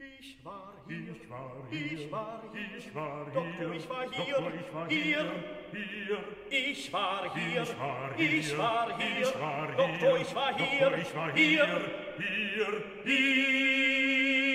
Ich war hier, Ich war ich war hier, hier, ich war Doktor, hier, ich war hier, Doktor, ich war hier, hier, ich war hier, ich war ich war hier, ich war Doktor, ich war hier, Doktor, ich war hier, hier, hier.